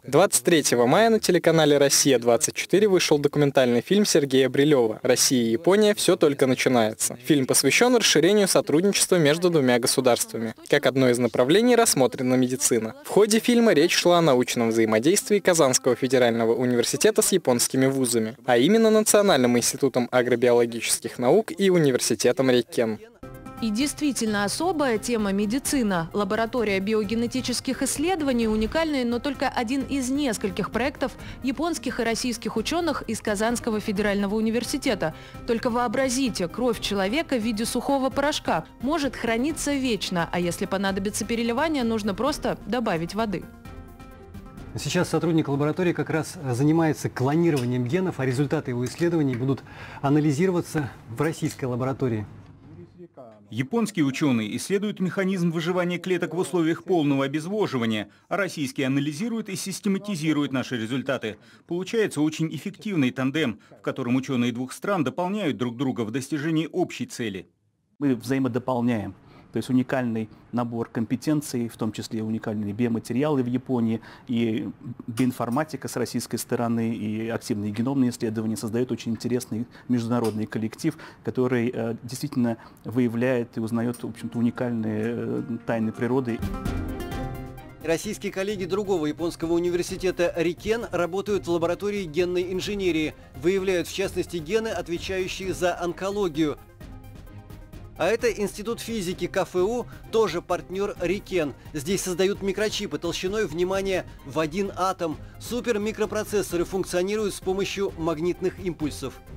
23 мая на телеканале «Россия-24» вышел документальный фильм Сергея Брилева «Россия и Япония. Все только начинается». Фильм посвящен расширению сотрудничества между двумя государствами. Как одно из направлений рассмотрена медицина. В ходе фильма речь шла о научном взаимодействии Казанского федерального университета с японскими вузами, а именно Национальным институтом агробиологических наук и университетом Риккен. И действительно особая тема – медицина. Лаборатория биогенетических исследований уникальный, но только один из нескольких проектов японских и российских ученых из Казанского федерального университета. Только вообразите, кровь человека в виде сухого порошка может храниться вечно, а если понадобится переливание, нужно просто добавить воды. Сейчас сотрудник лаборатории как раз занимается клонированием генов, а результаты его исследований будут анализироваться в российской лаборатории. Японские ученые исследуют механизм выживания клеток в условиях полного обезвоживания, а российские анализируют и систематизируют наши результаты. Получается очень эффективный тандем, в котором ученые двух стран дополняют друг друга в достижении общей цели. Мы взаимодополняем. То есть уникальный набор компетенций, в том числе уникальные биоматериалы в Японии, и биоинформатика с российской стороны, и активные геномные исследования создают очень интересный международный коллектив, который действительно выявляет и узнает, в общем-то, уникальные тайны природы. Российские коллеги другого японского университета Риккен работают в лаборатории генной инженерии, выявляют в частности гены, отвечающие за онкологию. А это Институт физики КФУ, тоже партнер Риккен. Здесь создают микрочипы толщиной, внимание, в 1 атом. Супермикропроцессоры функционируют с помощью магнитных импульсов.